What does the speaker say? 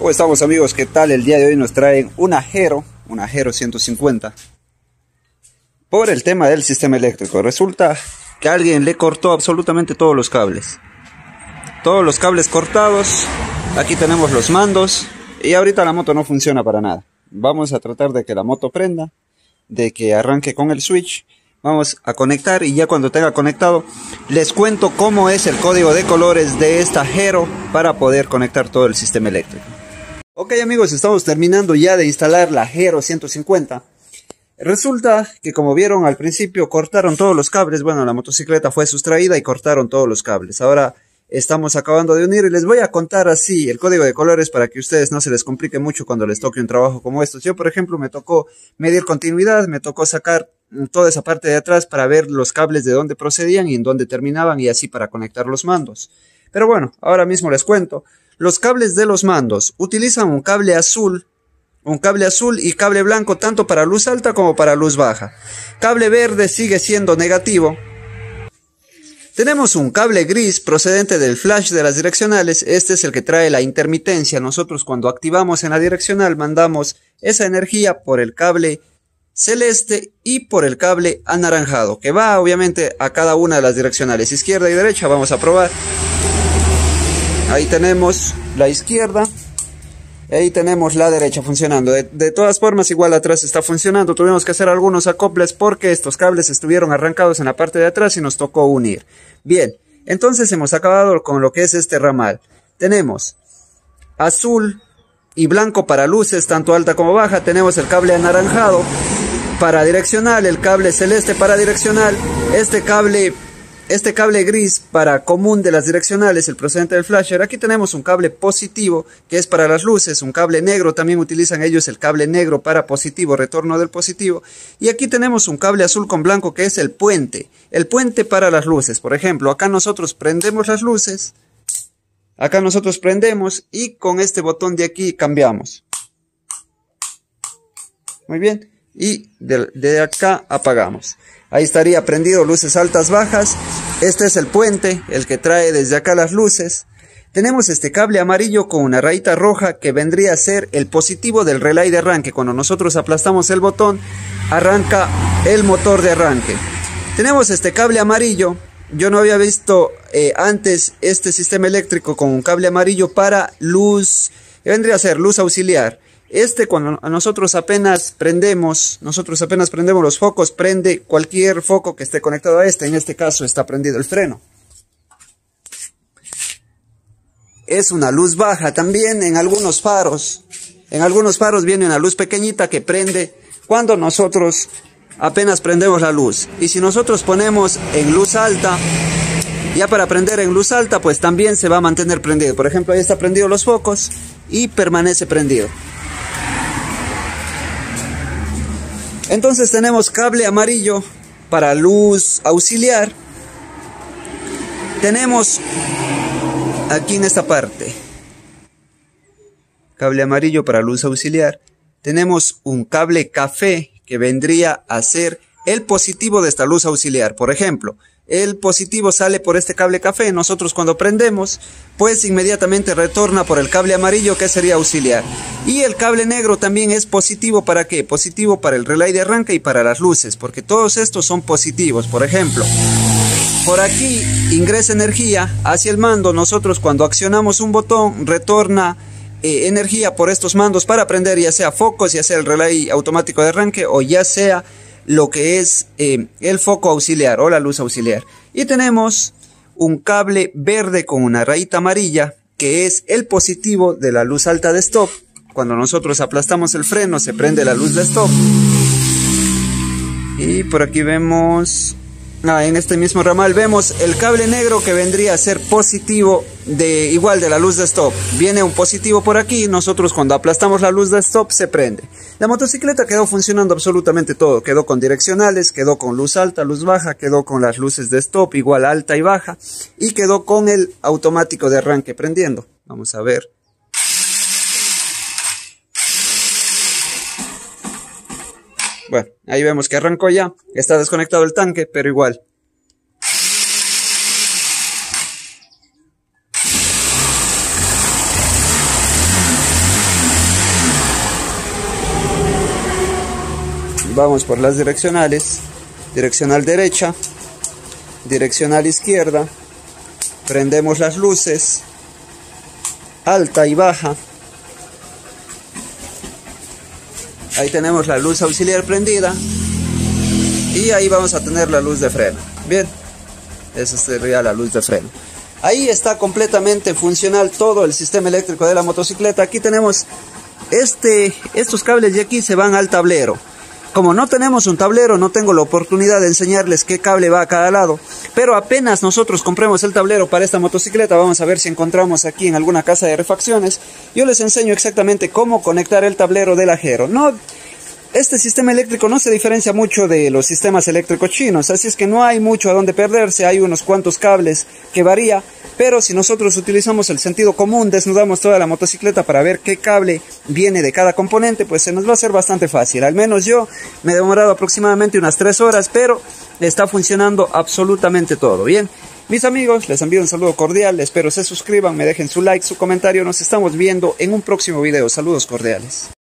¿Cómo estamos, amigos? ¿Qué tal? El día de hoy nos traen un Ajero 150 por el tema del sistema eléctrico. Resulta que alguien le cortó absolutamente todos los cables cortados. Aquí tenemos los mandos y ahorita la moto no funciona para nada. Vamos a tratar de que la moto prenda, de que arranque con el switch. Vamos a conectar y ya cuando tenga conectado les cuento cómo es el código de colores de esta Ajero para poder conectar todo el sistema eléctrico. Ok, amigos, estamos terminando ya de instalar la Ajero 150. Resulta que, como vieron al principio, cortaron todos los cables. Bueno, la motocicleta fue sustraída y cortaron todos los cables. Ahora estamos acabando de unir y les voy a contar así el código de colores para que ustedes no se les complique mucho cuando les toque un trabajo como estos. Yo, por ejemplo, me tocó medir continuidad, me tocó sacar toda esa parte de atrás para ver los cables de dónde procedían y en dónde terminaban y así para conectar los mandos. Pero bueno, ahora mismo les cuento. Los cables de los mandos utilizan un cable azul y cable blanco tanto para luz alta como para luz baja. Cable verde sigue siendo negativo. Tenemos un cable gris procedente del flash de las direccionales. Este es el que trae la intermitencia. Nosotros cuando activamos en la direccional mandamos esa energía por el cable celeste y por el cable anaranjado, que va obviamente a cada una de las direccionales, izquierda y derecha. Vamos a probar. Ahí tenemos la izquierda. Ahí tenemos la derecha funcionando. De todas formas, igual atrás está funcionando. Tuvimos que hacer algunos acoples porque estos cables estuvieron arrancados en la parte de atrás y nos tocó unir. Bien, entonces hemos acabado con lo que es este ramal. Tenemos azul y blanco para luces, tanto alta como baja. Tenemos el cable anaranjado para direccional, el cable celeste para direccional. Este cable gris para común de las direccionales, el procedente del flasher. Aquí tenemos un cable positivo que es para las luces, un cable negro, también utilizan ellos el cable negro para positivo, retorno del positivo. Y aquí tenemos un cable azul con blanco que es el puente para las luces. Por ejemplo, acá nosotros prendemos las luces, acá nosotros prendemos y con este botón de aquí cambiamos. Muy bien, y de acá apagamos. Ahí estaría prendido luces altas, bajas. Este es el puente, el que trae desde acá las luces. Tenemos este cable amarillo con una rayita roja que vendría a ser el positivo del relay de arranque. Cuando nosotros aplastamos el botón, arranca el motor de arranque. Tenemos este cable amarillo. Yo no había visto antes este sistema eléctrico con un cable amarillo para luz, que vendría a ser luz auxiliar. Cuando nosotros apenas prendemos los focos, prende cualquier foco que esté conectado a en este caso está prendido el freno. Es una luz baja también en algunos faros. En algunos faros viene una luz pequeñita que prende cuando nosotros apenas prendemos la luz. Y si nosotros ponemos en luz alta, ya para prender en luz alta, pues también se va a mantener prendido. Por ejemplo, ahí está prendido los focos y permanece prendido. Entonces tenemos cable amarillo para luz auxiliar. Tenemos aquí en esta parte cable amarillo para luz auxiliar. Tenemos un cable café que vendría a ser el positivo de esta luz auxiliar. Por ejemplo, el positivo sale por este cable café. Nosotros cuando prendemos, pues inmediatamente retorna por el cable amarillo que sería auxiliar. Y el cable negro también es positivo. ¿Para qué? Positivo para el relay de arranque y para las luces, porque todos estos son positivos. Por ejemplo, por aquí ingresa energía hacia el mando. Nosotros cuando accionamos un botón retorna energía por estos mandos para prender ya sea focos, ya sea el relay automático de arranque o ya sea lo que es el foco auxiliar o la luz auxiliar. Y tenemos un cable verde con una rayita amarilla que es el positivo de la luz alta de stop. Cuando nosotros aplastamos el freno se prende la luz de stop. Y por aquí vemos, en este mismo ramal vemos el cable negro que vendría a ser positivo de la luz de stop. Viene un positivo por aquí. Nosotros cuando aplastamos la luz de stop se prende. La motocicleta quedó funcionando absolutamente todo. Quedó con direccionales, quedó con luz alta, luz baja, quedó con las luces de stop igual alta y baja y quedó con el automático de arranque prendiendo. Vamos a ver. Bueno, ahí vemos que arrancó ya. Está desconectado el tanque, pero igual. Vamos por las direccionales. Direccional derecha, direccional izquierda. Prendemos las luces, alta y baja. Ahí tenemos la luz auxiliar prendida. Y ahí vamos a tener la luz de freno. Bien, esa sería la luz de freno. Ahí está completamente funcional todo el sistema eléctrico de la motocicleta. Aquí tenemos estos cables de aquí se van al tablero. Como no tenemos un tablero, no tengo la oportunidad de enseñarles qué cable va a cada lado. Pero apenas nosotros compremos el tablero para esta motocicleta, vamos a ver si encontramos aquí en alguna casa de refacciones. Yo les enseño exactamente cómo conectar el tablero del ajero. Este sistema eléctrico no se diferencia mucho de los sistemas eléctricos chinos, así es que no hay mucho a donde perderse, hay unos cuantos cables que varía, pero si nosotros utilizamos el sentido común, desnudamos toda la motocicleta para ver qué cable viene de cada componente, pues se nos va a hacer bastante fácil. Al menos yo me he demorado aproximadamente unas 3 horas, pero está funcionando absolutamente todo. Bien, mis amigos, les envío un saludo cordial, espero se suscriban, me dejen su like, su comentario, nos estamos viendo en un próximo video. Saludos cordiales.